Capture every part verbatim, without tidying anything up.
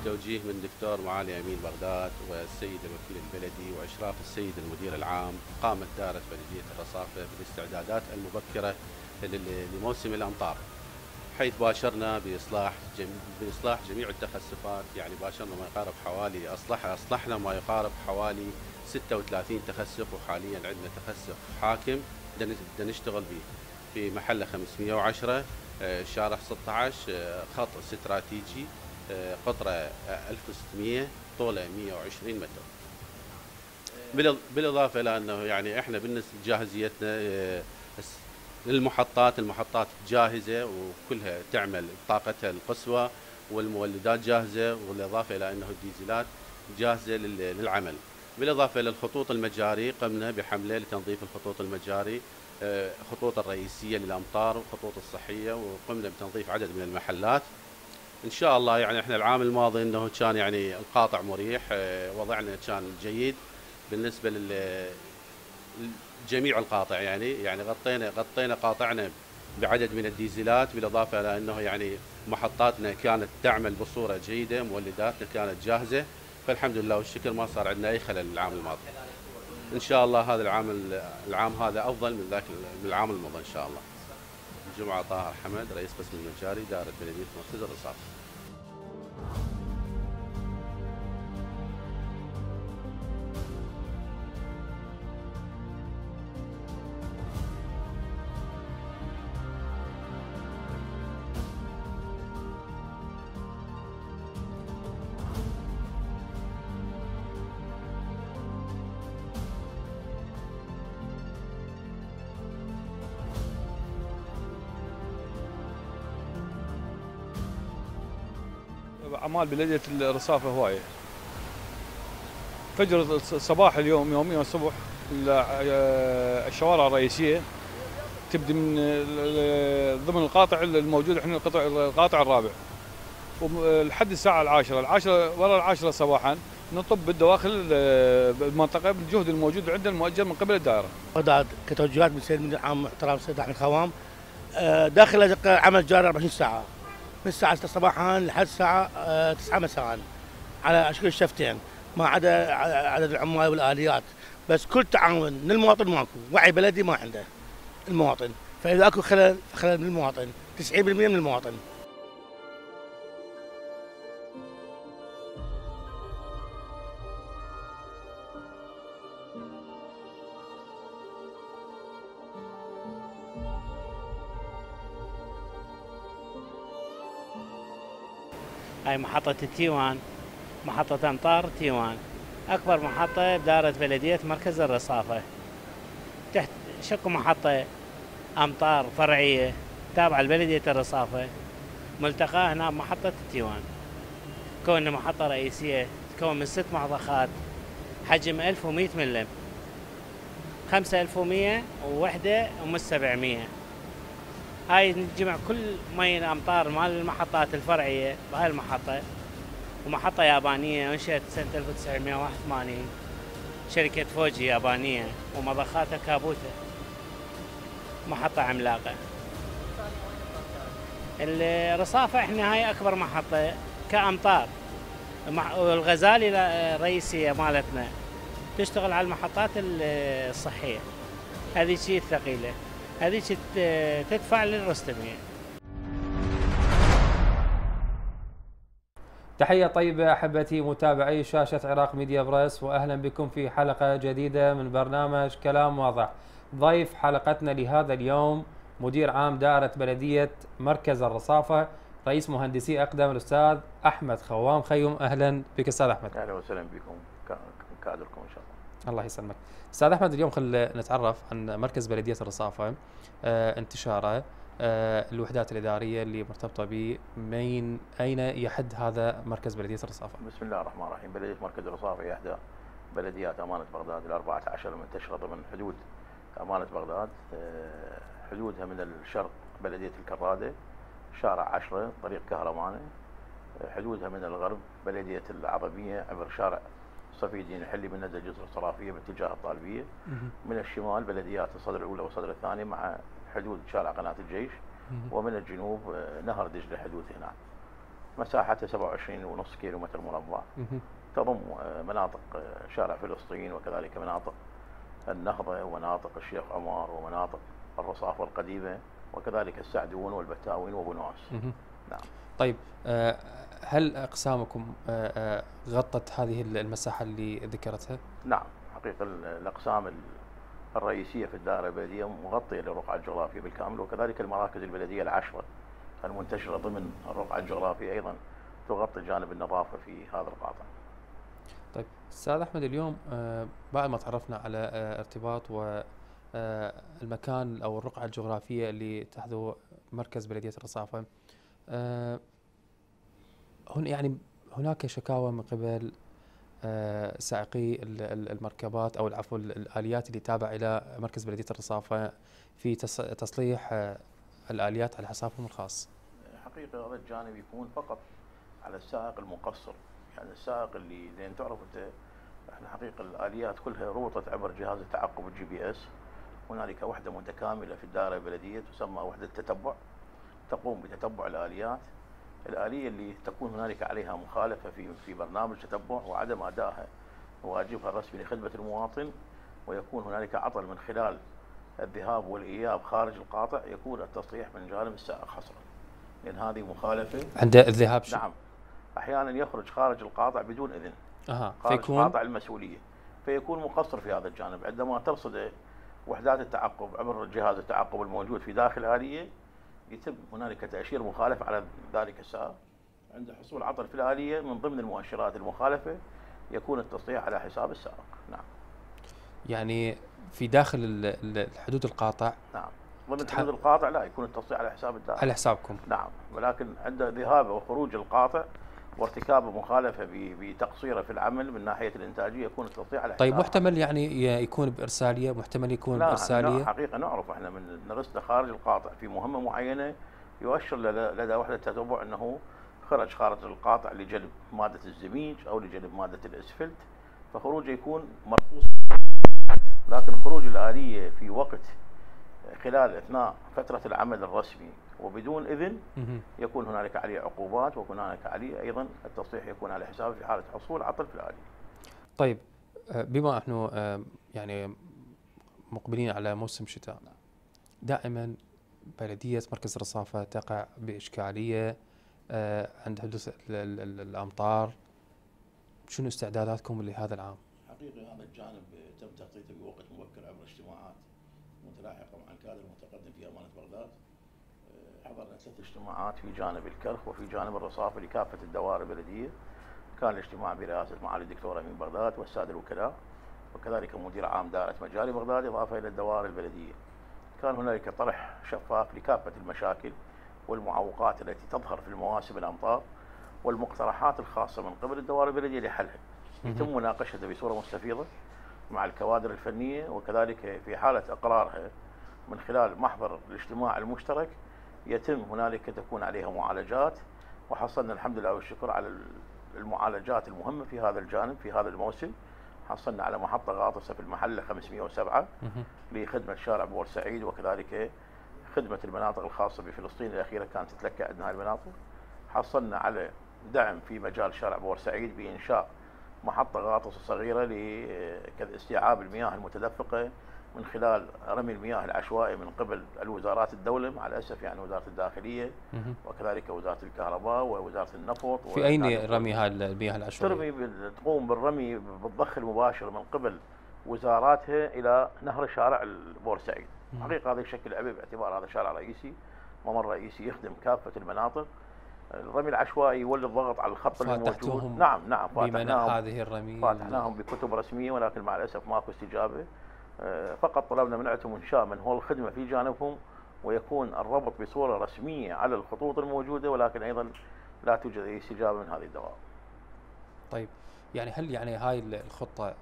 توجيه من دكتور معالي امين بغداد والسيد الوكيل البلدي واشراف السيد المدير العام، قامت دائره بلديه الرصافه بالاستعدادات المبكره لموسم الامطار، حيث باشرنا باصلاح جم... باصلاح جميع التخسفات. يعني باشرنا ما يقارب حوالي اصلح اصلحنا ما يقارب حوالي ستة وثلاثين تخسف، وحاليا عندنا تخسف حاكم بدنا نشتغل به في محله خمسمئة وعشرة، شارع ستة عشر، خط استراتيجي، قطره ألف وستمئة، طوله مئة وعشرين متر. بالاضافه الى انه يعني احنا بالنسبه لجاهزيتنا للمحطات، المحطات جاهزه وكلها تعمل بطاقتها القصوى، والمولدات جاهزه، بالاضافه الى انه الديزلات جاهزه للعمل. بالاضافه الى الخطوط المجاري، قمنا بحمله لتنظيف الخطوط المجاري، خطوط الرئيسيه للامطار والخطوط الصحيه، وقمنا بتنظيف عدد من المحلات. ان شاء الله يعني احنا العام الماضي انه كان يعني القاطع مريح، وضعنا كان جيد بالنسبه لل جميع القاطع، يعني يعني غطينا غطينا قاطعنا بعدد من الديزلات، بالاضافه الى انه يعني محطاتنا كانت تعمل بصوره جيده، مولداتنا كانت جاهزه، فالحمد لله والشكر ما صار عندنا اي خلل العام الماضي. ان شاء الله هذا العام العام هذا افضل من ذاك من العام الماضي ان شاء الله. جمعه طاهر حمد، رئيس قسم المجاري، دائره بلديه مركز الرصافه. أعمال بلدية الرصافة هواية. فجر الصباح اليوم يوميا الصبح الشوارع الرئيسية تبدي من ضمن القاطع الموجود، احنا القطع القاطع الرابع، ولحد الساعة العاشرة، العاشرة ورا العاشرة صباحا نطب بالدواخل المنطقة بالجهد الموجود عندنا المؤجر من قبل الدائرة. بغداد كتوجيهات من السيد المدير العام محترم السيد احمد خوام، داخل عمل جاري أربعة وعشرين ساعة من الساعة ستة صباحا لحد الساعة تسعة مساء على شكل شفتين، ما عدا عدد العمال والآليات، بس كل تعاون من المواطن ماكو، وعي بلدي ما عنده المواطن، فإذا اكو خلل فخلل من المواطن، تسعين بالمئة من المواطن. هاي محطة التيوان، محطة أمطار تيوان، أكبر محطة بدائرة بلدية مركز الرصافة. تحت شق محطة أمطار فرعية تابعة لبلدية الرصافة، ملتقى هنا محطة التيوان، كون محطة رئيسية تكون من ست مضخات، حجم ألف ومئة ملم، خمسة آلاف ومئة ووحدة ومس سبعمئة. هاي نجمع كل مي الامطار مال المحطات الفرعيه بهاي المحطه، ومحطه يابانيه انشئت سنه ألف وتسعمئة وواحد وثمانين، شركه فوجي يابانيه ومضخاتها كابوتا، محطه عملاقه. الرصافه احنا هاي اكبر محطه كامطار، والغزالي الرئيسيه مالتنا تشتغل على المحطات الصحيه، هذه شيء الثقيله، هذه تدفع للرستمية. تحية طيبة أحبتي متابعي شاشة عراق ميديا بريس، وأهلا بكم في حلقة جديدة من برنامج كلام واضح. ضيف حلقتنا لهذا اليوم مدير عام دائرة بلدية مركز الرصافة، رئيس مهندسي أقدم الأستاذ أحمد خوام خيوم. أهلا بك أستاذ أحمد. أهلا وسهلا بكم، كادركم إن شاء الله. الله يسلمك. أستاذ أحمد، اليوم خل نتعرف عن مركز بلدية الرصافة، آه، انتشاره، آه، الوحدات الإدارية اللي مرتبطة به، من أين يحد هذا مركز بلدية الرصافة؟ بسم الله الرحمن الرحيم. بلدية مركز الرصافة هي إحدى بلديات أمانة بغداد الأربعة عشر المنتشرة ضمن حدود أمانة بغداد. آه، حدودها من الشرق بلدية الكرادة، شارع عشرة طريق كهرمانة. آه، حدودها من الغرب بلدية العربية عبر شارع صفي الدين الحلي من نزل جسر الصرافيه باتجاه الطالبيه. من الشمال بلديات الصدر الاولى والصدر الثاني مع حدود شارع قناه الجيش. ومن الجنوب نهر دجله حدود هنا. مساحتها سبعة وعشرين ونص كيلو متر مربع، تضم مناطق شارع فلسطين وكذلك مناطق النهضة ومناطق الشيخ عمر ومناطق الرصافة القديمة وكذلك السعدون والبتاوين وابو نواس. نعم. طيب هل أقسامكم غطت هذه المساحة اللي ذكرتها؟ نعم، حقيقة الأقسام الرئيسية في الدائرة البلدية مغطية للرقعة الجغرافية بالكامل، وكذلك المراكز البلدية العشرة المنتشرة ضمن الرقعة الجغرافية أيضا تغطي جانب النظافة في هذا القاطع. طيب أستاذ أحمد، اليوم بعد ما تعرفنا على ارتباط والمكان أو الرقعة الجغرافية اللي تحذو مركز بلدية الرصافة، هن يعني هناك شكاوى من قبل سائقي المركبات أو العفو الآليات اللي تابع إلى مركز بلدية الرصافة في تصليح الآليات على حسابهم الخاص. حقيقة هذا الجانب يكون فقط على السائق المقصر، يعني السائق اللي لين تعرف انت احنا حقيقة الآليات كلها ربطت عبر جهاز التعقب الجي بي اس. هنالك وحدة متكاملة في الدائرة البلدية تسمى وحدة تتبع، تقوم بتتبع الآليات. الآلية اللي تكون هنالك عليها مخالفة في في برنامج تتبع وعدم أدائها واجبها الرسمي لخدمة المواطن، ويكون هنالك عطل من خلال الذهاب والإياب خارج القاطع، يكون التصليح من جانب السائق حصرا، لأن هذه مخالفة عند الذهاب. نعم، أحيانا يخرج خارج القاطع بدون إذن، أها خارج فيكون قاطع المسؤولية، فيكون مقصر في هذا الجانب. عندما ترصد وحدات التعقب عبر جهاز التعقب الموجود في داخل الآلية، يتم هنالك تأشير مخالفة على ذلك السائق. عند حصول عطل في الآلية من ضمن المؤشرات المخالفة يكون التصليح على حساب السائق. نعم. يعني في داخل حدود القاطع. نعم. ضمن حدود القاطع لا، يكون التصليح على حساب الداخل. على حسابكم. نعم، ولكن عند ذهابه وخروج القاطع وارتكاب مخالفة بتقصيره في العمل من ناحية الإنتاجية يكون التصليح على حساب. طيب محتمل يعني يكون بإرسالية، محتمل يكون لا بإرسالية؟ لا، حقيقة نعرف احنا من نرسله خارج القاطع في مهمة معينة يؤشر لدى وحدة التتبع أنه خرج خارج القاطع لجلب مادة الزميج أو لجلب مادة الإسفلت، فخروجه يكون مرخوص. لكن خروج الآلية في وقت خلال أثناء فترة العمل الرسمي وبدون إذن يكون هنالك عليه عقوبات، ويكون هنالك عليه أيضا التصليح يكون على حسابه في حالة حصول عطل في الآلية. طيب بما نحن يعني مقبلين على موسم شتاء، دائما بلدية مركز الرصافة تقع بإشكالية عند حدوث الأمطار. شنو استعداداتكم لهذا العام؟ حقيقة هذا الجانب تم تخطيطه بوقت مبكر عبر اجتماعات متلاحقة مع الكادر المتقدم في أمانة بغداد. حضرنا ثلاث اجتماعات في جانب الكرخ وفي جانب الرصافة لكافة الدوائر البلدية. كان الاجتماع برئاسة معالي الدكتور أمين بغداد والسادة الوكلاء، وكذلك مدير عام دائرة مجاري بغداد إضافة إلى الدوائر البلدية. كان هنالك طرح شفاف لكافة المشاكل والمعوقات التي تظهر في المواسم الأمطار والمقترحات الخاصة من قبل الدوائر البلدية لحلها. يتم مناقشتها بصورة مستفيضة مع الكوادر الفنية، وكذلك في حالة إقرارها من خلال محضر الاجتماع المشترك يتم هنالك تكون عليها معالجات. وحصلنا الحمد لله والشكر على المعالجات المهمة في هذا الجانب في هذا الموسم. حصلنا على محطة غاطسة في المحلة خمسمئة وسبعة لخدمة شارع بورسعيد، وكذلك خدمة المناطق الخاصة بفلسطين الأخيرة كانت تتلكى عندنا هذه المناطق. حصلنا على دعم في مجال شارع بورسعيد بإنشاء محطة غاطسة صغيرة لاستيعاب المياه المتدفقة من خلال رمي المياه العشوائي من قبل الوزارات الدولة مع الأسف، يعني وزارة الداخلية وكذلك وزارة الكهرباء ووزارة النفط. في أين رمي هذه المياه العشوائية؟ ترمي تقوم بالرمي بالضخ المباشر من قبل وزاراتها إلى نهر شارع بورسعيد. حقيقة هذا يشكل عبء باعتبار هذا شارع رئيسي، ممر رئيسي يخدم كافة المناطق. الرمي العشوائي يولد ضغط على الخط الموجود. نعم نعم فاتحناهم هذه الرمي فاتحناهم بكتب رسمية، ولكن مع الأسف ماكو استجابة. فقط طلبنا منعتهم إنشاء منهول الخدمة في جانبهم، ويكون الربط بصورة رسمية على الخطوط الموجودة، ولكن أيضا لا توجد أي استجابة من هذه الدوائر. طيب يعني هل يعني هاي الخطة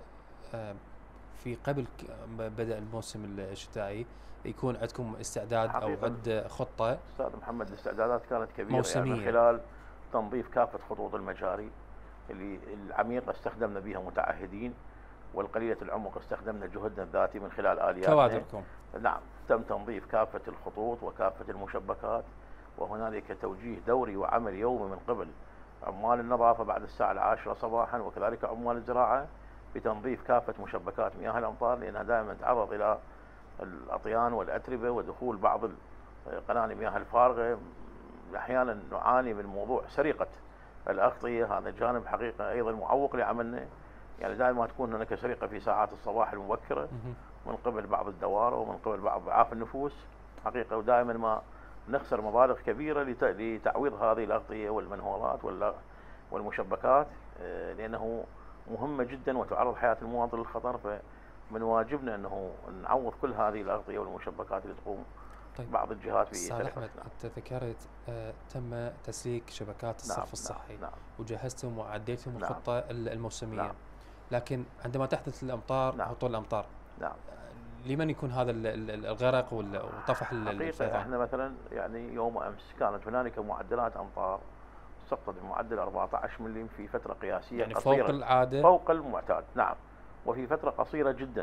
في قبل بدء الموسم الشتائي يكون عندكم استعداد أو عد خطة؟ أستاذ محمد الاستعدادات كانت كبيرة موسمية، يعني من خلال تنظيف كافة خطوط المجاري اللي العميقة استخدمنا بها متعهدين، والقليلة العمق استخدمنا جهدنا الذاتي من خلال آلياتنا. كوادركم. نعم، تم تنظيف كافة الخطوط وكافة المشبكات، وهنالك توجيه دوري وعمل يومي من قبل عمال النظافة بعد الساعة العاشرة صباحا، وكذلك عمال الزراعة بتنظيف كافة مشبكات مياه الأمطار، لأنها دائما تعرض إلى الأطيان والأتربة ودخول بعض قناني مياه الفارغة. أحيانا نعاني من موضوع سرقة الأغطية، هذا جانب حقيقة أيضا معوق لعملنا. يعني دائما تكون هناك سرقة في ساعات الصباح المبكرة من قبل بعض الدوار ومن قبل بعض ضعاف النفوس حقيقة، ودائما ما نخسر مبالغ كبيرة لتعويض هذه الأغطية والمنهولات والمشبكات، لأنه مهمة جدا وتعرض حياة المواطن للخطر. فمن واجبنا أنه نعوض كل هذه الأغطية والمشبكات اللي تقوم طيب بعض الجهات في أستاذ أحمد، أنت ذكرت آه تم تسليك شبكات الصرف نعم الصحي، نعم وجهزتم وعديتم نعم الخطة الموسمية، نعم لكن عندما تحدث الأمطار نعم هطول الأمطار نعم لمن يكون هذا الغرق وطفح حقيقة الفيضان؟ احنا مثلا يعني يوم امس كانت هنالك معدلات امطار سقطت بمعدل أربعة عشر ملم في فترة قياسية يعني قصيرة، فوق العادة، فوق المعتاد، نعم، وفي فترة قصيرة جدا.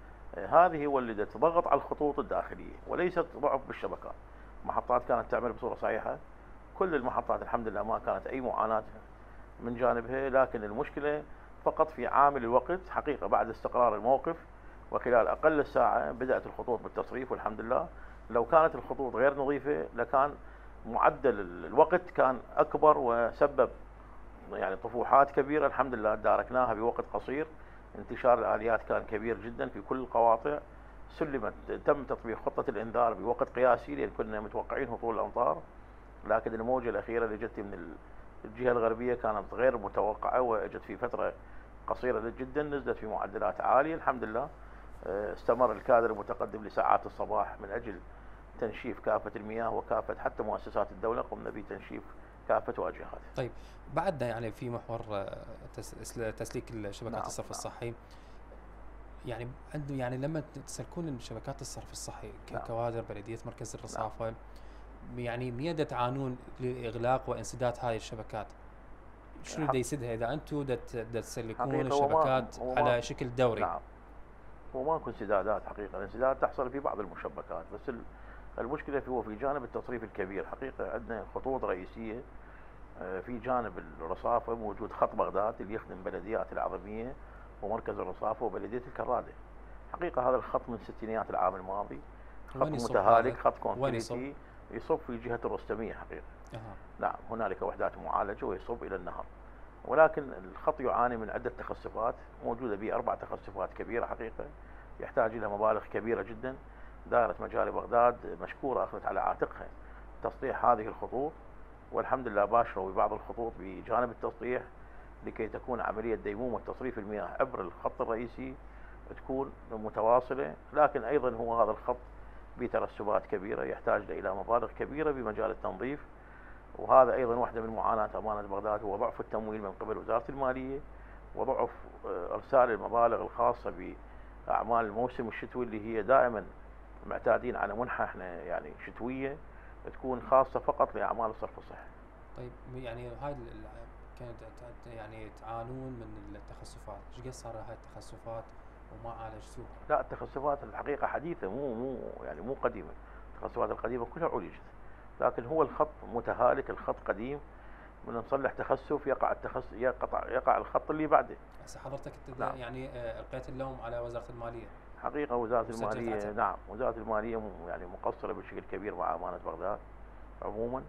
هذه ولدت ضغط على الخطوط الداخلية وليست ضعف بالشبكات. محطات كانت تعمل بصورة صحيحة، كل المحطات الحمد لله ما كانت أي معاناة من جانبها، لكن المشكلة فقط في عامل الوقت. حقيقة بعد استقرار الموقف وخلال أقل الساعة بدأت الخطوط بالتصريف والحمد لله. لو كانت الخطوط غير نظيفة لكان معدل الوقت كان أكبر وسبب يعني طفوحات كبيرة. الحمد لله داركناها بوقت قصير. انتشار الآليات كان كبير جدا في كل القواطع، سلمت تم تطبيق خطة الإنذار بوقت قياسي لأن كنا متوقعين هطول الأمطار، لكن الموجة الأخيرة اللي جت من الجهة الغربية كانت غير متوقعة وأجت في فترة قصيرة جدا، نزلت في معدلات عالية. الحمد لله استمر الكادر المتقدم لساعات الصباح من أجل تنشيف كافة المياه وكافة حتى مؤسسات الدولة، قمنا بتنشيف كافة واجهات. طيب بعدنا يعني في محور تسليك شبكات نعم الصرف نعم الصحي، يعني عنده يعني لما تسلكون شبكات الصرف الصحي ككوادر بلدية مركز الرصافة، نعم. يعني ميدا تعانون لإغلاق وانسداد هذه الشبكات، شنو دا يسدها إذا أنتم دا تسلكون الشبكات على شكل دوري؟ نعم، هو ماكو انسدادات حقيقة، الانسداد تحصل في بعض المشبكات، بس المشكلة هو في جانب التصريف الكبير. حقيقة عندنا خطوط رئيسية في جانب الرصافة، موجود خط بغداد اللي يخدم بلديات العظمية ومركز الرصافة وبلدية الكرادة. حقيقة هذا الخط من ستينيات العام الماضي، خط متهالك، خط كونكريتي يصب في جهة الرستمية حقيقة. أه. نعم، هنالك وحدات معالجة ويصب إلى النهر، ولكن الخط يعاني من عدة تخسفات، موجودة به أربع تخسفات كبيرة حقيقة يحتاج إلى مبالغ كبيرة جدا. دائرة مجاري بغداد مشكورة أخذت على عاتقها تصليح هذه الخطوط، والحمد لله باشروا ببعض الخطوط بجانب التصليح لكي تكون عملية ديمومة تصريف المياه عبر الخط الرئيسي تكون متواصلة، لكن أيضا هو هذا الخط بترسبات كبيرة يحتاج إلى مبالغ كبيرة بمجال التنظيف. وهذا أيضا واحدة من معاناة أمانة بغداد، هو ضعف التمويل من قبل وزارة المالية وضعف إرسال المبالغ الخاصة بأعمال الموسم الشتوي اللي هي دائما معتادين على منحة احنا يعني شتوية تكون خاصة فقط لأعمال الصرف الصحي. طيب يعني هاي كانت يعني تعانون من التخسفات، ايش قد صار هاي التخسفات وما عالجتوها؟ لا، التخسفات الحقيقة حديثة، مو مو يعني مو قديمة. التخسفات القديمة كلها عولجت، لكن هو الخط متهالك، الخط قديم، من نصلح تخسف يقع التخس يقطع يقع الخط اللي بعده. هسه حضرتك نعم. يعني القيت اللوم على وزارة المالية؟ حقيقة وزارة المالية نعم، وزارة المالية يعني مقصرة بشكل كبير مع أمانة بغداد عموما.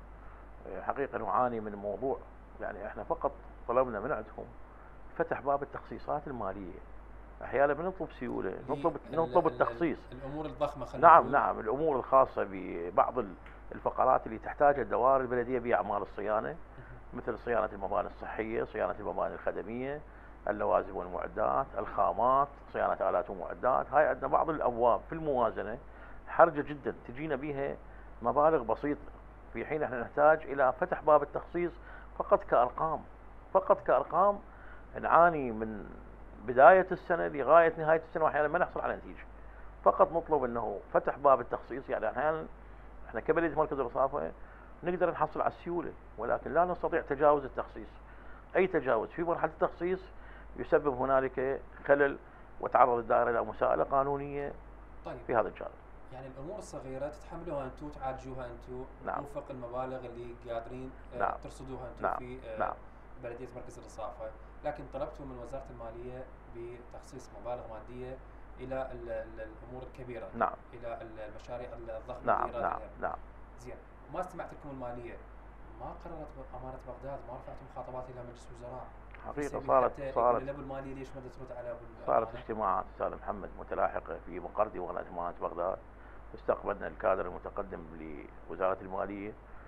حقيقة نعاني من موضوع، يعني احنا فقط طلبنا من عندهم فتح باب التخصيصات المالية. احيانا بنطلب سيولة، نطلب نطلب التخصيص، الامور الضخمة خلينا نعم نعم الامور الخاصة ببعض الفقرات اللي تحتاجها الدوائر البلدية بأعمال الصيانة، مثل صيانة المباني الصحية، صيانة المباني الخدمية، اللوازم والمعدات، الخامات، صيانة آلات ومعدات. هاي عندنا بعض الأبواب في الموازنة حرجة جدا تجينا بها مبالغ بسيطة، في حين احنا نحتاج إلى فتح باب التخصيص فقط كأرقام، فقط كأرقام. نعاني من بداية السنة لغاية نهاية السنة وأحيانا ما نحصل على نتيجة. فقط نطلب أنه فتح باب التخصيص، يعني أحيانا احنا كبلدية مركز الرصافة نقدر نحصل على السيولة، ولكن لا نستطيع تجاوز التخصيص. أي تجاوز في مرحلة التخصيص يسبب هنالك خلل وتعرض الدائرة إلى مساءلة قانونية. طيب. في هذا الجانب. يعني الأمور الصغيرة تتحملوها أنتم، تعالجوها أنتم، نعم. وفق المبالغ اللي قادرين نعم. ترصدوها أنتم نعم. في نعم. بلديه مركز الرصافه، لكن طلبتوا من وزاره الماليه بتخصيص مبالغ ماديه الى الامور الكبيره. نعم. الى المشاريع الضخمه. نعم نعم نعم. زين، ما استمعت لكم الماليه، ما قررت امانه بغداد، ما رفعتوا مخاطبات الى مجلس الوزراء؟ حقيقه صارت صارت الابو الماليه ليش ما ترد على ابو صارت اجتماعات استاذ محمد متلاحقه في مقر ديوان امانه بغداد، واستقبلنا الكادر المتقدم لوزاره الماليه،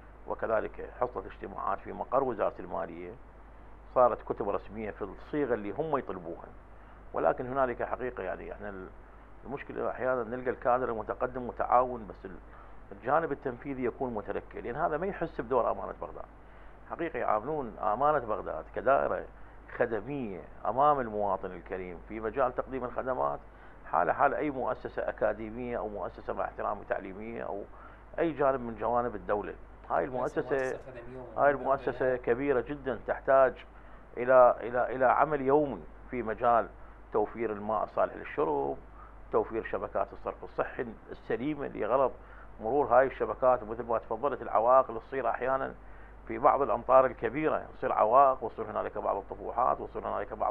وكذلك حصلت اجتماعات في مقر وزاره الماليه، صارت كتب رسميه في الصيغه اللي هم يطلبوها، ولكن هنالك حقيقه يعني احنا المشكله احيانا نلقى الكادر المتقدم متعاون بس الجانب التنفيذي يكون متلكئ، لان هذا ما يحس بدور امانه بغداد. حقيقه يعاملون امانه بغداد كدائره خدميه امام المواطن الكريم في مجال تقديم الخدمات حال حال اي مؤسسه اكاديميه او مؤسسه مع احترامي تعليميه او اي جانب من جوانب الدوله. هاي المؤسسه هاي المؤسسه كبيره جدا، تحتاج الى الى الى عمل يومي في مجال توفير الماء الصالح للشرب، توفير شبكات الصرف الصحي السليمه لغرض مرور هاي الشبكات، ومثل ما تفضلت العوائق اللي تصير احيانا في بعض الامطار الكبيره تصير عوائق، وتصير هنالك بعض الطفوحات، وتصير هنالك بعض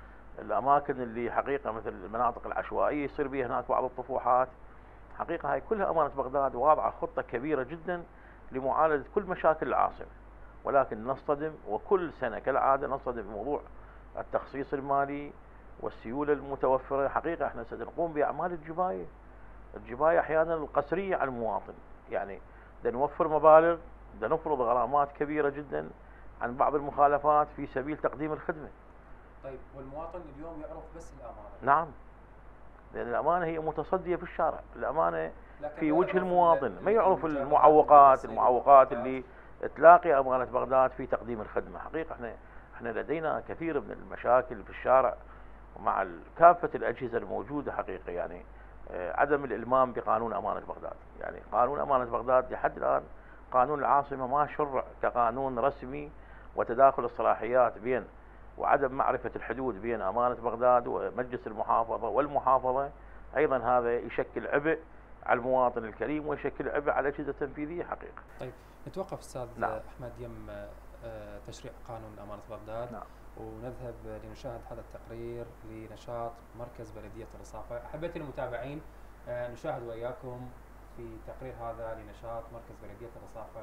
الاماكن اللي حقيقه مثل المناطق العشوائيه يصير بها هناك بعض الطفوحات. حقيقه هاي كلها امانه بغداد واضعه خطه كبيره جدا لمعالجه كل مشاكل العاصمه، ولكن نصطدم وكل سنه كالعاده نصطدم بموضوع التخصيص المالي والسيوله المتوفره. حقيقه احنا سنقوم باعمال الجبايه، الجبايه احيانا القسريه على المواطن، يعني بدنا نوفر مبالغ، بدنا نفرض غرامات كبيره جدا عن بعض المخالفات في سبيل تقديم الخدمه. طيب والمواطن اليوم يعرف بس الامانه؟ نعم، لان الامانه هي متصديه في الشارع، الامانه في وجه المواطن، ما يعرف المعوقات المعوقات اللي تلاقي امانه بغداد في تقديم الخدمه. حقيقه احنا احنا لدينا كثير من المشاكل في الشارع ومع كافه الاجهزه الموجوده. حقيقه يعني عدم الالمام بقانون امانه بغداد، يعني قانون امانه بغداد لحد الان قانون العاصمه ما شرع كقانون رسمي، وتداخل الصلاحيات بين وعدم معرفه الحدود بين امانه بغداد ومجلس المحافظه والمحافظه، ايضا هذا يشكل عبء على المواطن الكريم ويشكل عبء على الاجهزه التنفيذيه. حقيقه. طيب نتوقف استاذ نعم. احمد يم تشريع قانون امانه بغداد. نعم. ونذهب لنشاهد هذا التقرير لنشاط مركز بلديه الرصافه. حبيت المتابعين نشاهد وياكم في تقرير هذا لنشاط مركز بلديه الرصافه.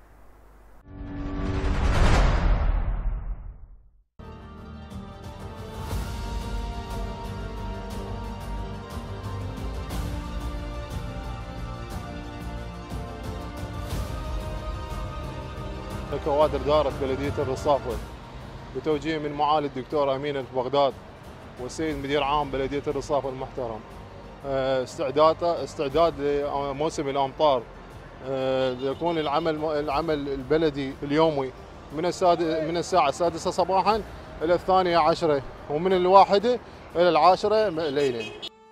كوادر دائرة بلدية الرصافة بتوجيه من معالي الدكتور أمين بغداد والسيد مدير عام بلدية الرصافة المحترم استعداد استعداد لموسم الأمطار، يكون العمل العمل البلدي اليومي من من الساعة السادسة صباحا إلى الثانية عشرة، ومن الواحدة إلى العاشرة ليلا.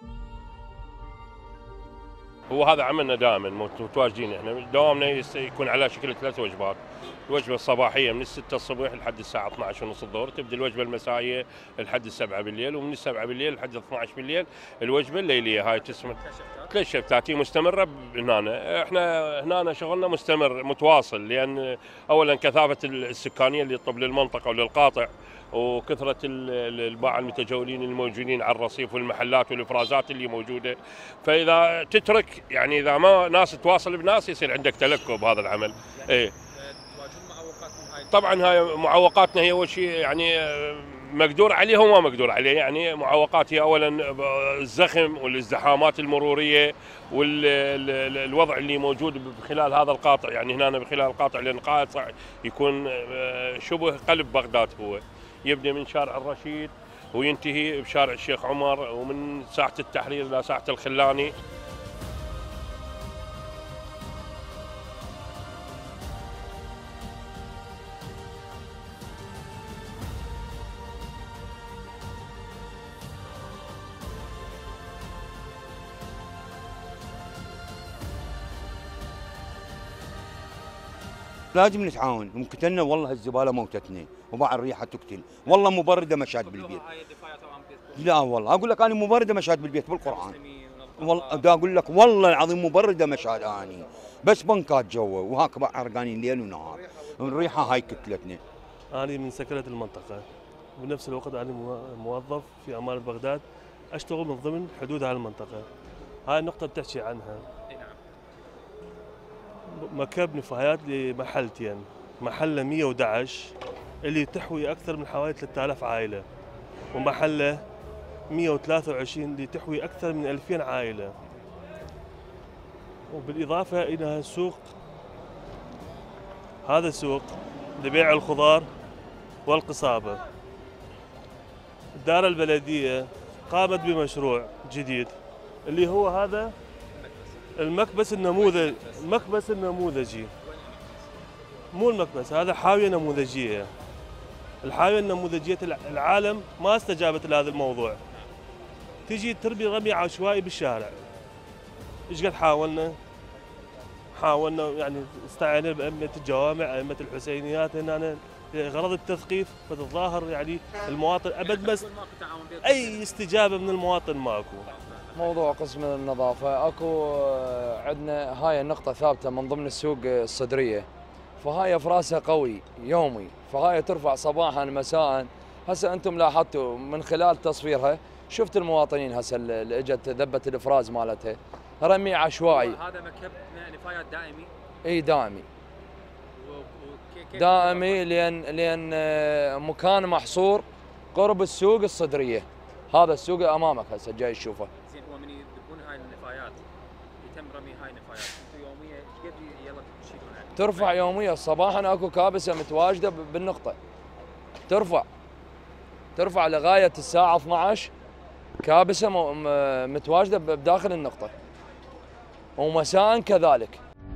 هو هذا عملنا دائما متواجدين، احنا دوامنا يكون على شكل ثلاث وجبات. الوجبه الصباحيه من الستة الصبح لحد الساعه اثنعش ونص الظهر، تبدا الوجبه المسائيه لحد السبعة بالليل، ومن السبعة بالليل لحد اثنعش بالليل الوجبه الليليه. هاي تسمى ثلاث شفتات هي مستمره هنا. احنا هنا شغلنا مستمر متواصل، لان اولا كثافه السكانيه اللي تطب للمنطقه وللقاطع، وكثره الباعة المتجولين الموجودين على الرصيف والمحلات والافرازات اللي موجوده. فاذا تترك يعني اذا ما ناس تواصل بناس يصير عندك تلكؤ بهذا العمل. ايه طبعا هاي معوقاتنا هي اول شيء يعني مقدور عليها وما مقدور عليه. يعني معوقات هي اولا الزخم والازدحامات المروريه والوضع اللي موجود خلال هذا القاطع. يعني هنا بخلال القاطع لان قاطع يكون شبه قلب بغداد، هو يبدا من شارع الرشيد وينتهي بشارع الشيخ عمر، ومن ساحه التحرير الى ساحه الخلاني. لازم نتعاون، ممكن والله الزباله موتتني وباع الريحه تقتل، والله مبرده مشات بالبيت. لا والله اقول لك انا مبرده مشات بالبيت بالقران. والله دا اقول لك والله العظيم مبرده مشات اني، بس بنكات جوا وهاك عرقانين ليل ونهار، الريحه هاي كتلتني. أنا من سكنة المنطقة، وبنفس الوقت أنا موظف في أمانة بغداد، أشتغل من ضمن حدود هاي المنطقة. هاي النقطة بتحكي عنها. مكب نفايات لمحلتين، محلة مئة وأحد عشر اللي تحوي أكثر من حوالي ثلاثة آلاف عائلة، ومحلة مئة وثلاثة وعشرين اللي تحوي أكثر من ألفين عائلة. وبالإضافة إلى سوق، هذا السوق لبيع الخضار والقصابة. الدار البلدية قامت بمشروع جديد اللي هو هذا المكبس النموذج المكبس النموذجي. مو المكبس، هذا حاوية نموذجية. الحاوية النموذجية العالم ما استجابت لهذا الموضوع. تجي تربي رمي عشوائي بالشارع. ايش قد حاولنا؟ حاولنا يعني استعنا بأئمة الجوامع، أئمة الحسينيات هنا لغرض التثقيف، فتظاهر يعني المواطن أبد بس أي استجابة من المواطن ماكو. موضوع قسم النظافة اكو عندنا هاي النقطة ثابتة من ضمن السوق الصدرية، فهاي افراسها قوي يومي، فهاي ترفع صباحا مساء. هسه انتم لاحظتوا من خلال تصويرها، شفت المواطنين هسه اللي اجت ذبت الافراز مالتها، رمي عشوائي. هذا مكب نفايات دائمي؟ اي دائمي. دائمي لان لان مكان محصور قرب السوق الصدرية. هذا السوق امامك هسه جاي تشوفه. زين هو من يذبون هاي النفايات يتم رمي هاي النفايات، انتم يوميا ايش قد يلا تشيلون عنها؟ ترفع يوميا، صباحا اكو كابسه متواجده بالنقطه. ترفع ترفع لغايه الساعه اثنعش كابسه متواجده بداخل النقطه. ومساء كذلك.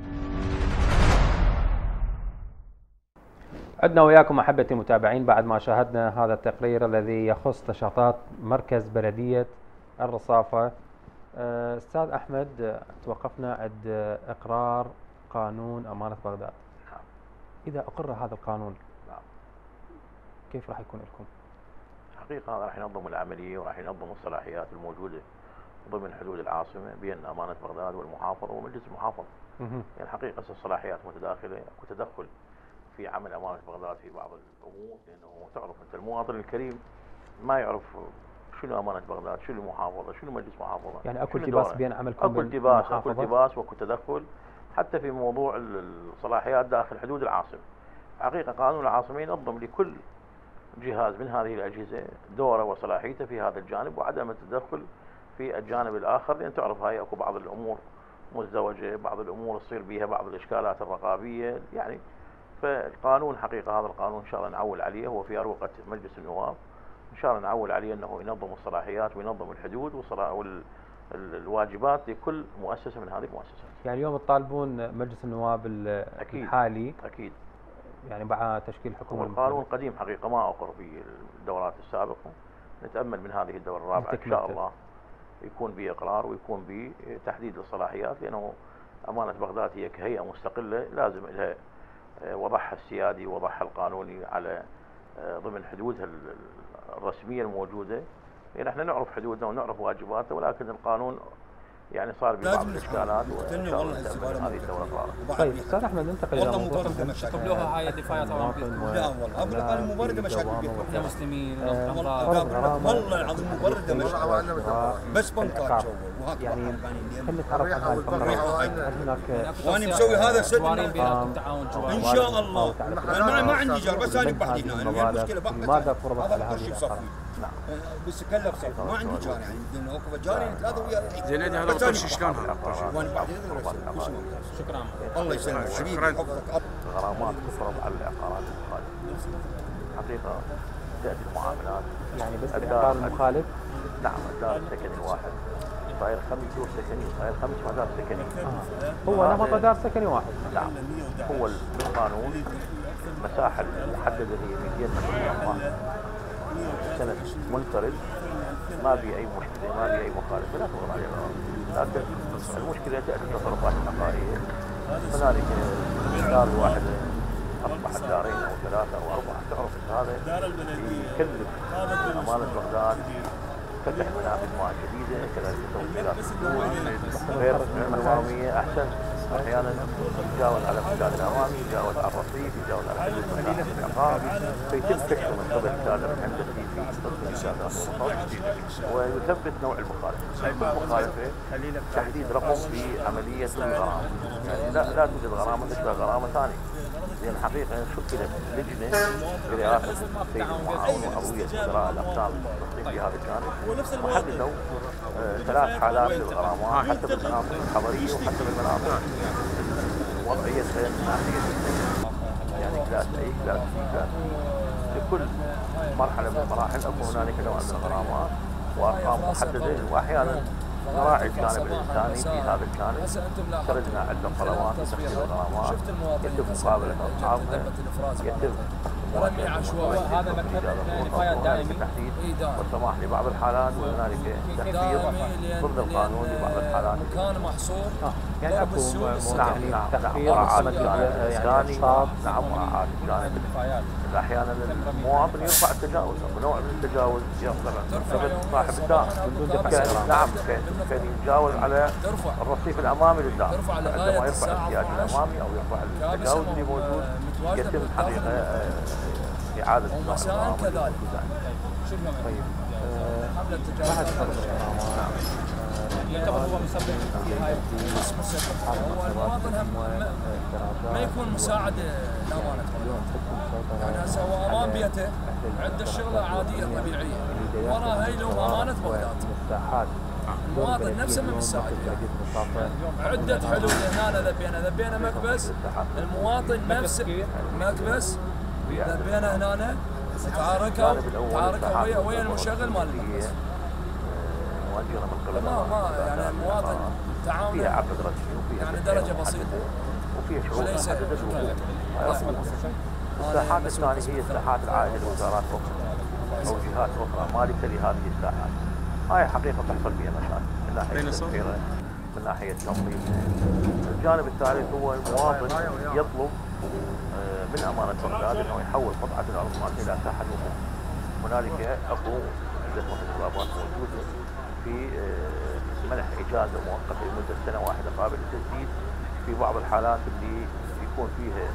عدنا وياكم احبتي المتابعين بعد ما شاهدنا هذا التقرير الذي يخص نشاطات مركز بلديه الرصافه. استاذ احمد، توقفنا عند اقرار قانون امانه بغداد. اذا اقر هذا القانون كيف راح يكون لكم؟ حقيقه راح ينظم العمليه وراح ينظم الصلاحيات الموجوده ضمن حدود العاصمه بين امانه بغداد والمحافظه ومجلس المحافظه. يعني حقيقه الصلاحيات متداخله وتدخل في عمل امانه بغداد في بعض الامور، لانه تعرف انت المواطن الكريم ما يعرف شنو امانه بغداد، شنو المحافظه، شنو مجلس محافظه. يعني اكو التباس بين عملكم اكو التباس اكو التباس واكو تدخل حتى في موضوع الصلاحيات داخل حدود العاصمه. حقيقه قانون العاصمه ينظم لكل جهاز من هذه الاجهزه دوره وصلاحيته في هذا الجانب، وعدم التدخل في الجانب الاخر، لان تعرف هاي اكو بعض الامور مزدوجه، بعض الامور تصير بها بعض الاشكالات الرقابيه يعني. فالقانون حقيقه هذا القانون ان شاء الله نعول عليه، هو في اروقه مجلس النواب، ان شاء الله نعول عليه انه ينظم الصلاحيات وينظم الحدود والواجبات لكل مؤسسه من هذه المؤسسات. يعني اليوم تطالبون مجلس النواب الحالي اكيد يعني بعد تشكيل حكومه. القانون قديم حقيقه ما اقر في الدورات السابقه، نتامل من هذه الدوره الرابعه ان شاء الله يكون به اقرار ويكون به تحديد الصلاحيات، لانه امانه بغداد هي كهيئه مستقله لازم لها وضعها السيادي ووضعها القانوني على ضمن حدودها الرسميه الموجوده. يعني احنا نعرف حدودنا ونعرف واجباتنا، ولكن القانون يعني صار ببعض الاشكالات وان شاء الله نتامل هذه الدوره الرابعه. طيب استاذ احمد، ننتقل الى موضوع قبلوها هاي الدفاعات طبعا. لا والله اقول لك انا مبرده مشاكل بيت المسلمين والله العظيم مبرده مشاكل بس بنكر جو يعني خلينا نتعرف على هاي الفقره. هناك وانا مسوي هذا سد بيناتكم تعاون ان شاء الله. انا ما عندي جار بس انا بحدي هنا المشكله بحدي. لماذا فرضت على هذه الافكار؟ بس كلف صف ما عندي جار يعني بدنا اوقف جاري ثلاثه ويا زين هذا الطرش شلون هذا؟ وانا بعد شكرا الله يسلمك حبيبي. غرامات تفرض على العقارات المخالفه. حقيقه تاتي المعاملات يعني بس العقار المخالف؟ نعم، الدار السكني الواحد صاير خمس دور سكني، صاير خمس مدار سكني. آه. هو نمط دار سكني واحد. نعم، هو بالقانون المساحه المحدده هي مئتين متر مربع سنه منفرد، ما في اي مشكله، ما في اي مخالفه، لا تغضب عليه الارض. لكن المشكله تاتي التصرفات العقاريه. هنالك دار واحده اصبحت دارين او ثلاثه او اربعه، تعرف هذا يكلف امانه بغداد فتح منافذ ماء جديده، كذلك توصيلات غير العموميه احسن احيانا يتجاوز على الامتداد الامامي، يتجاوز على الرصيف، يتجاوز على حدود مساحه العقار، فيتم كشفه من قبل الكادر الهندسي في قسم الارشادات والخطط ويثبت نوع المخالفه. كل مخالفه تحديد رقم في عمليه الغرامه، يعني لا لا توجد غرامه تشبه غرامه ثانيه. لان حقيقه شكلت لجنه برئاسه السيد المعاون وعضويه مدراء الاقسام المختصين في هذا الجانب، وحددوا آه ثلاث حالات للغرامات حسب المناطق الحضريه وحسب المناطق وضعيتها من ناحيه يعني كلاس اي كلاس بي كلاس لكل مرحله من المراحل اكو هنالك نوع من الغرامات وارقام محدده، واحيانا نراعي الجانب الانساني في هذا الجانب. خرجنا عده قنوات لتخفيض الغرامات، يتم مقابله اصحابها، يتم ولم عشوائي هذا مكتب نفايات دائمي بالتحديد والسماح لبعض الحالات وهنالك تخفيض ضمن القانون لبعض الحالات. مكان محصور يعني اكو نعم نعم مراعاة الجانب الانساني، نعم مراعاة الجانب احيانا المواطن يرفع التجاوز او نوع من التجاوز يصدر صاحب الدار. نعم كان يتجاوز على الرصيف الامامي للدار، عندما يرفع السياج الامامي او يرفع التجاوز اللي موجود يتم حقيقه اعاده المساء كذلك. طيب قبل التجاوز يعتبر هو مسبب في هاي هو المواطن ما يكون مساعد لامانه. يعني هسه هو امام بيته عنده الشغله عاديه طبيعيه، وراه هي له امانه بغداد. المواطن نفسه ما بيساعد. عده حلول هنا لبينا لبينا مكبس، المواطن نفسه مكبس لبينا هنا تعاركوا تعاركوا ويا ويا المشغل مال المكبس. ما ما يعني المواطن تعاون يعني درجه بسيطه وفيها شعور محدده الوقوف. الساحات الثانيه هي الساحات العائله لوزارات اخرى او جهات اخرى مالكه لهذه الساحات. هاي حقيقه تحصل فيها مشاكل من ناحيه التسعيره، من ناحيه التنظيم. الجانب الثالث هو المواطن يطلب من امانه بغداد انه يحول قطعه الارض مالته الى ساحه وقوف. هنالك اكو عده متطلبات موجوده في منح اجازه مؤقته لمده سنه واحده قابل للتجديد في بعض الحالات اللي يكون فيها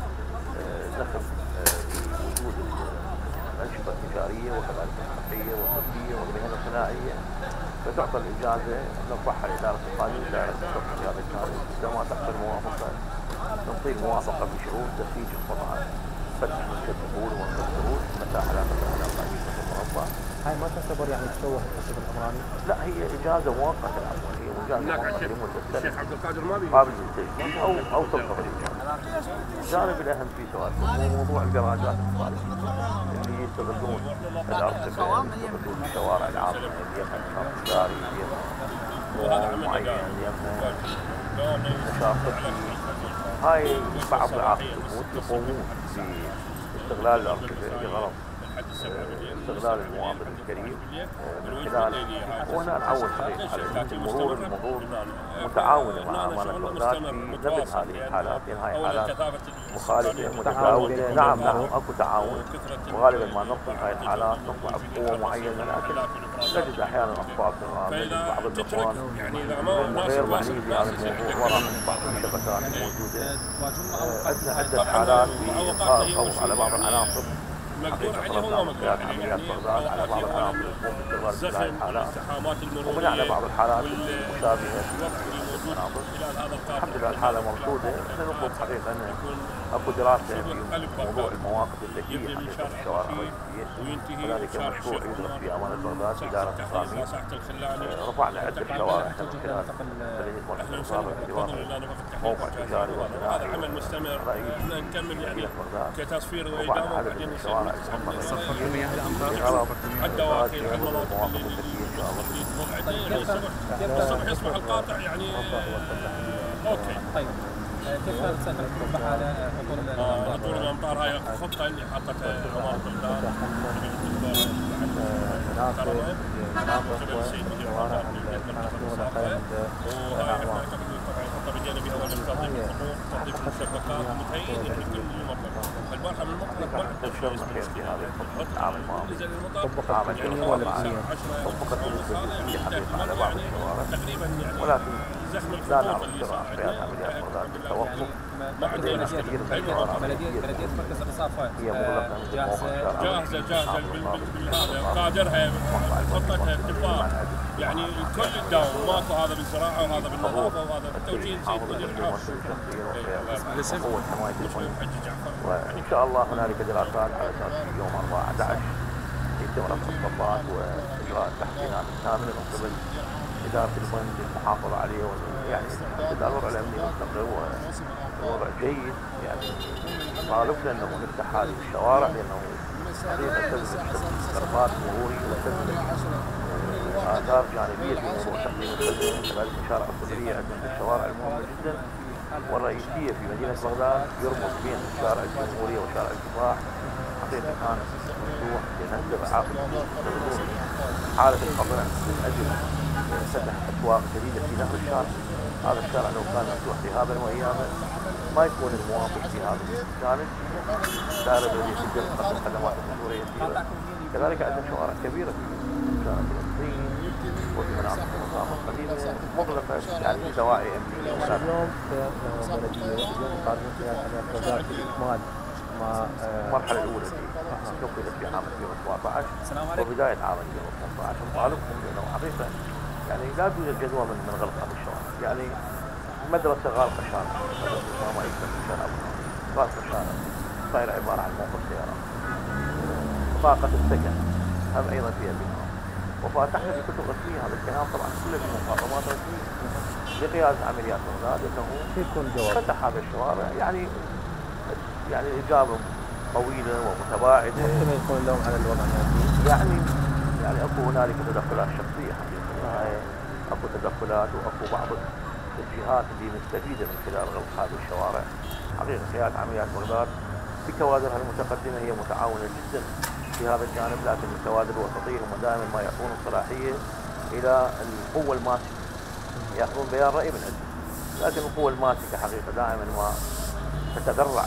نخب بوجود الانشطه التجاريه وكذلك الصحيه والطبيه والمهن الصناعيه، فتعطى الاجازه نرفعها لاداره القانون دائره الشرطه في هذا الجانب. عندما تحصل موافقه نعطي موافقه بشروط تفريج القطعه، فتح منشد الدخول ومنشد الخروج، مساحه لا تقل عن أربعين متر مربع. هاي ما تعتبر يعني تشوه الحسب العمراني؟ لا هي اجازه مؤقته العفوا، هي اجازه مؤقته لمده سنه قابل للتجديد او او تلغى الاجازه. الجانب الاهم في سؤالكم هو موضوع الجراجات الصالحه اللي يستغلون الارض يستغلون الشوارع العامه اللي يمها نشاط تجاري، اللي يمها معين، اللي يمها نشاط طبي. هاي بعض العاقل يقومون باستغلال الارض لغرض استغلال المواطن الكريم من خلال، وهنا نعود حقيقه على جهه المرور المرور متعاونه مع امانه بغداد في نبذ هذه الحالات، لان هاي حالات مخالفه متجاوزه. نعم نعم اكو تعاون، وغالبا ما نطلق هاي الحالات نطلع بقوه معينه، لكن نجد احيانا اطفال صغار، نجد بعض الاخوان غير معني بهذا الموضوع وراء بعض الشبكات الموجوده. عندنا عده حالات بإلقاء الضوء على بعض العناصر مقدور عليه هو مقدور عليه يعني على بعض العناصر باستغلال هذه الحالات، ومنعنا بعض الحالات المشابهه المناطق. الحمد لله الحاله مرصوده. احنا نطلب حقيقه ان اكو دراسه في موضوع المواقف الذكيه حقيقه في الشوارع الرئيسيه، وذلك مشروع يدرس في امانه بغداد في اداره التقاميم. رفعنا عده شوارع من خلال مدينه مركز بغداد، موقع تجاري وصناعي عمل مستمر. احنا نكمل يعني كتصفير واداره وبعدين الشوارع صفر بالمئة الامطار الدواخل المناطق اللي الصبح يصبح القاطع يعني اوكي. طيب كيف تسهل توضح على هطول هطول الامطار؟ هاي خطه اللي حطتها امانه بغداد مناطق مناطق وشوارع كانت الاولى قائمه بالاعوام. الخطه بدينا بها اول تنظيم الخطوط، تنظيف الشبكات، متهيئين يعني كل المطلب. البارحه من المطلب ما تبشرنا خير في هذه الخطه العام الماضي. طبقت بالدنيا ولا بالدنيا؟ طبقت بالنسبه حقيقه على بعض الشوارع، ولكن زحم لا نعرف الخطوط اللي سرعة صار قياس عمليات بغداد بالتوقف. ما عندنا بلدية بلدية مركز الرصافة هي مغلقة من جاهزة جاهزه جاهزه بالهذا قادرها خطتها اتفاق يعني الكل تداوم ماكو هذا بالزراعه وهذا بالنظافه وهذا بالتوجيه سيد مدير العام. قوة حماية المنزل. وإن شاء الله هنالك دراسات على أساس يوم أربعة أحد عشر يتم رفع الصفات وإجراء التحسينات الكاملة من قبل إدارة البنك للمحافظة عليه يعني الوضع الأمني مستقر ووضع جيد يعني طالبنا أنه نفتح هذه الشوارع لأنه حقيقة تسبب ضربات مروري وتسبب آثار جانبية في موضوع تقديم الخدمة. كذلك شارع الصدرية عندنا من الشوارع المهمة جدا والرئيسية في مدينة بغداد يربط بين شارع الجمهورية وشارع الكفاح. حقيقة كان مفتوح لنهدر عاقل حالة القطع من أجل فتح أسواق جديدة في نهر الشارع. هذا الشارع لو كان مفتوح لهذا وأيامه ما يكون الموافق في هذا الجانب. دائرة بلدية الجبل قسم خدمات المرورية كثيرة. كذلك عندنا شوارع كبيرة في شارع فلسطين وفي مناطق المسافة القليلة مغلقة يعني بدواعي أمنية. اليوم في بلدية اليوم قادمة فيها عمليات بغداد في الإكمال مع المرحلة الأولى اللي نفذت في عام ألفين وسبعة عشر وبداية عام ألفين وخمسة عشر نطالبهم بأنه حقيقة يعني لا توجد جدوى من من غلق هذه الشوارع. يعني مدرسة غالقة شارع، مدرسة ما يسمى شارع غالقة شارع صايرة عبارة عن موقف سيارات. طاقة السكن هم أيضا فيها بناء. وفتحنا في كتب رسمية هذا الكلام طبعا كله في مقاطمات رسمية لقيادة عمليات بغداد أنه فتح هذا الشوارع يعني يعني إجابة طويلة ومتباعدة. ممكن يكون اللوم على الوضع النفسي. يعني يعني أكو هنالك تدخلات شخصية حقيقة أكو تدخلات وأكو بعض الجهات اللي مستفيدة من خلال غلق هذه الشوارع. حقيقة قيادة عمليات بغداد بكوادرها المتقدمة هي متعاونة جدا في هذا الجانب، لكن الكوادر الوسطية هم دائما ما يعطون الصلاحية إلى القوة الماسكة، يأخذون بيان رأي من عندهم، لكن القوة الماسكة حقيقة دائما ما تتذرع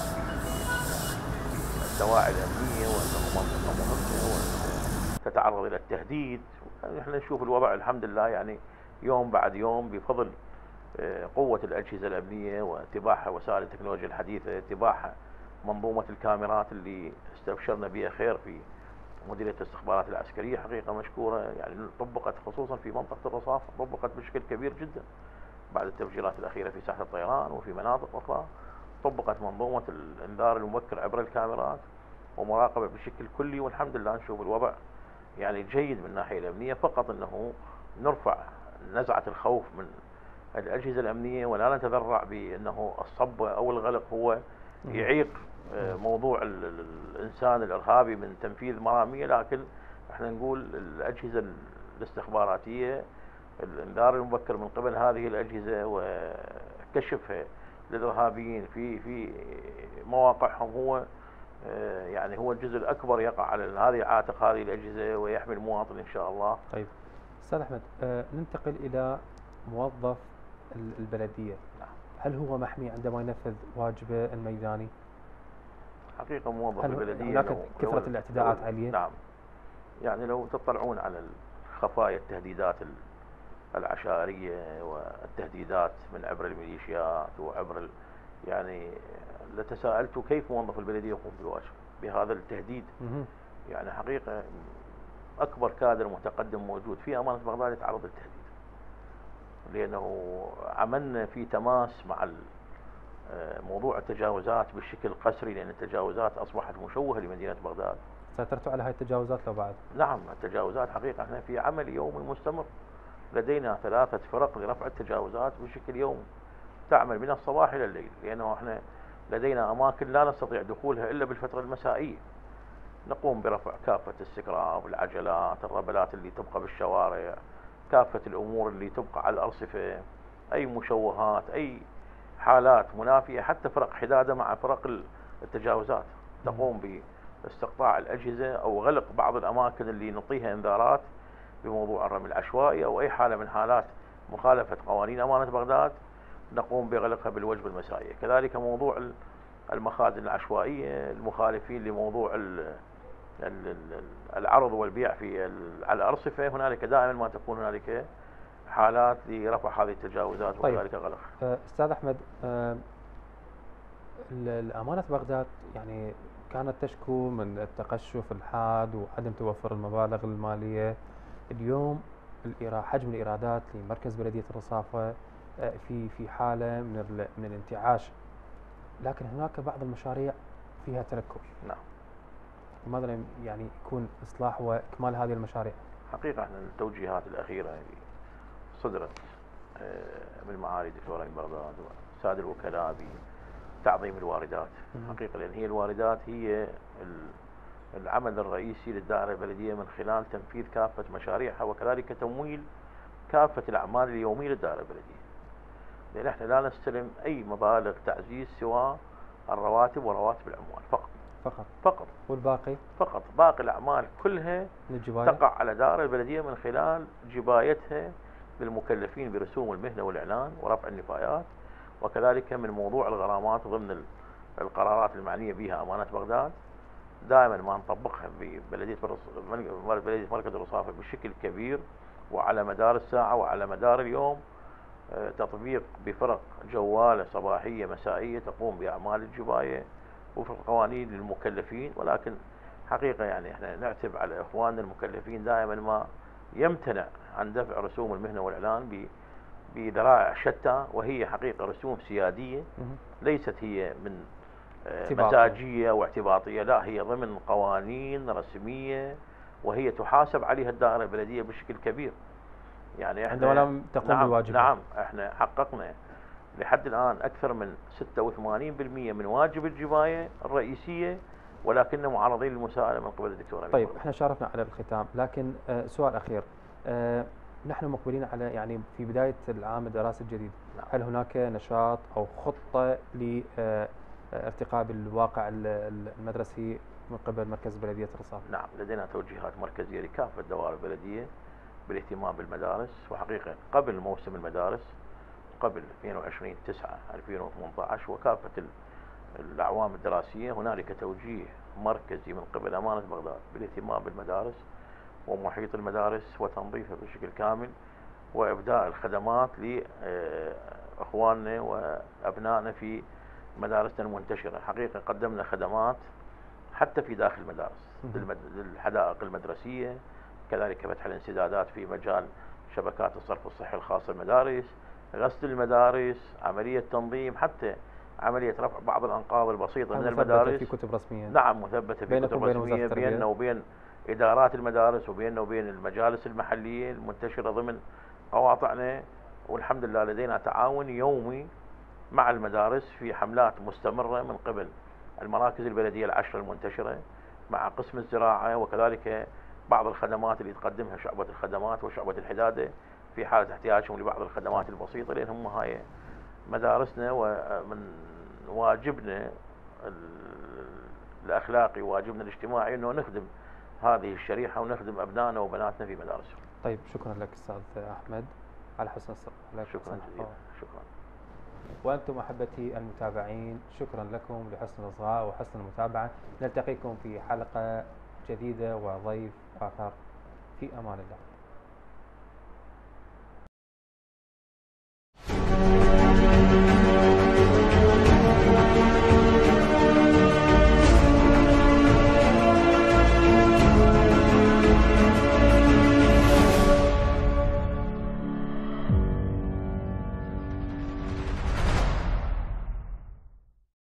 في الدواعي الأمنية وأنه منطقة مهمة وأنه تتعرض إلى التهديد. نحن نشوف الوضع الحمد لله يعني يوم بعد يوم بفضل قوة الأجهزة الأمنية واتباعها وسائل التكنولوجيا الحديثة، اتباعها منظومة الكاميرات اللي استبشرنا بها خير في مديرية الاستخبارات العسكرية حقيقة مشكورة، يعني طبقت خصوصا في منطقة الرصافة طبقت بشكل كبير جدا بعد التفجيرات الأخيرة في ساحة الطيران وفي مناطق أخرى. طبقت منظومة الإنذار المبكر عبر الكاميرات ومراقبة بشكل كلي، والحمد لله نشوف الوضع يعني جيد من الناحية الأمنية. فقط أنه نرفع نزعة الخوف من الأجهزة الأمنية ولا نتذرع بأنه الصب أو الغلق هو يعيق موضوع الإنسان الإرهابي من تنفيذ مرامية، لكن احنا نقول الأجهزة الاستخباراتية الإنذار المبكر من قبل هذه الأجهزة وكشفها للإرهابيين في في مواقعهم هو يعني هو الجزء الأكبر يقع على هذه عاتق هذه الأجهزة ويحمي المواطن إن شاء الله. طيب أستاذ أحمد، أه ننتقل إلى موظف البلدية. نعم. هل هو محمي عندما ينفذ واجبه الميداني؟ حقيقة موظف البلدية هناك كثرة الاعتداءات عليه؟ نعم. يعني لو تطلعون على خفايا التهديدات العشائرية والتهديدات من عبر الميليشيات وعبر ال... يعني لتساءلت كيف موظف البلدية يقوم بواجبه بهذا التهديد. يعني حقيقة أكبر كادر متقدم موجود في أمانة بغداد يتعرض للتهديد، لأنه عملنا في تماس مع موضوع التجاوزات بشكل قسري، لأن التجاوزات أصبحت مشوهة لمدينة بغداد. سيطرتوا على هاي التجاوزات لو بعد؟ نعم، التجاوزات حقيقة احنا في عمل يومي مستمر، لدينا ثلاثة فرق لرفع التجاوزات بشكل يومي تعمل من الصباح إلى الليل، لأنه احنا لدينا أماكن لا نستطيع دخولها إلا بالفترة المسائية. نقوم برفع كافة السكراب، العجلات، الربلات اللي تبقى بالشوارع، كافة الأمور اللي تبقى على الأرصفة، أي مشوهات، أي حالات منافية، حتى فرق حدادة مع فرق التجاوزات تقوم باستقطاع الأجهزة أو غلق بعض الأماكن اللي نعطيها إنذارات بموضوع الرمي العشوائي أو أي حالة من حالات مخالفة قوانين أمانة بغداد نقوم بغلقها بالوجبة المسائية. كذلك موضوع المخازن العشوائية، المخالفين لموضوع العرض والبيع في على الأرصفة، هنالك دائما ما تكون هنالك حالات لرفع هذه التجاوزات طيب. وكذلك غلق. استاذ احمد، الامانه بغداد يعني كانت تشكو من التقشف الحاد وعدم توفر المبالغ الماليه. اليوم حجم الايرادات لمركز بلديه الرصافه في في حاله من من الانتعاش، لكن هناك بعض المشاريع فيها تلكؤ. نعم. لماذا لم يعني يكون اصلاح واكمال هذه المشاريع؟ حقيقه احنا التوجيهات الاخيره اللي صدرت من معالي الدكتور امين بغداد وساده الوكلاء بتعظيم الواردات، حقيقه لان هي الواردات هي العمل الرئيسي للدائره البلديه من خلال تنفيذ كافه مشاريعها وكذلك تمويل كافه الاعمال اليوميه للدائره البلديه. لان احنا لا نستلم اي مبالغ تعزيز سوى الرواتب ورواتب الاموال فقط. فقط. فقط. والباقي؟ فقط، باقي الاعمال كلها تقع على دائره البلديه من خلال جبايتها للمكلفين برسوم المهنه والاعلان ورفع النفايات، وكذلك من موضوع الغرامات ضمن القرارات المعنيه بها امانه بغداد. دائما ما نطبقها ببلديه بلديه مركز الرصافه بشكل كبير وعلى مدار الساعه وعلى مدار اليوم، تطبيق بفرق جواله صباحيه مسائيه تقوم باعمال الجبايه وفق القوانين للمكلفين. ولكن حقيقه يعني احنا نعتب على اخواننا المكلفين دائما ما يمتنع عن دفع رسوم المهنه والاعلان بذرائع شتى، وهي حقيقه رسوم سياديه ليست هي من مزاجيه واعتباطيه، لا هي ضمن قوانين رسميه وهي تحاسب عليها الدائره البلديه بشكل كبير. يعني احنا عندما لم تقوم نعم بواجبها. نعم احنا حققنا لحد الان اكثر من ستة وثمانين بالمئة من واجب الجبايه الرئيسيه، ولكننا معرضين للمساءله من قبل الدكتور امين. طيب احنا شارفنا على الختام، لكن آه سؤال اخير، آه نحن مقبلين على يعني في بدايه العام الدراسي الجديد، نعم. هل هناك نشاط او خطه لارتقاء بالواقع المدرسي من قبل مركز بلديه الرصافه؟ نعم، لدينا توجيهات مركزيه لكافه الدوائر البلديه بالاهتمام بالمدارس، وحقيقه قبل موسم المدارس قبل اثنين وعشرين تسعة ألفين وثمانية عشر وكافه الاعوام الدراسيه هنالك توجيه مركزي من قبل امانه بغداد بالاهتمام بالمدارس ومحيط المدارس وتنظيفها بشكل كامل وابداء الخدمات لاخواننا وابنائنا في مدارسنا المنتشره. حقيقه قدمنا خدمات حتى في داخل المدارس للحدائق المدرسيه، كذلك فتح الانسدادات في مجال شبكات الصرف الصحي الخاصه بالمدارس، غسل المدارس، عمليه تنظيم، حتى عمليه رفع بعض الانقاض البسيطه من المدارس في كتب رسميه. نعم، مثبته في كتب رسميه بيننا وبين ادارات المدارس وبيننا وبين المجالس المحليه المنتشره ضمن قواطعنا. والحمد لله لدينا تعاون يومي مع المدارس في حملات مستمره من قبل المراكز البلديه العشره المنتشره مع قسم الزراعه، وكذلك بعض الخدمات اللي تقدمها شعبه الخدمات وشعبه الحداده في حاله احتياجهم لبعض الخدمات البسيطه، لان هم هاي مدارسنا ومن واجبنا الاخلاقي وواجبنا الاجتماعي انه نخدم هذه الشريحه ونخدم ابنائنا وبناتنا في مدارسهم. طيب شكرا لك استاذ احمد على حسن الصبر. شكرا جزيلا. شكرا. وانتم احبتي المتابعين شكرا لكم لحسن الاصغاء وحسن المتابعه، نلتقيكم في حلقه جديده وضيف اخر، في امان الله.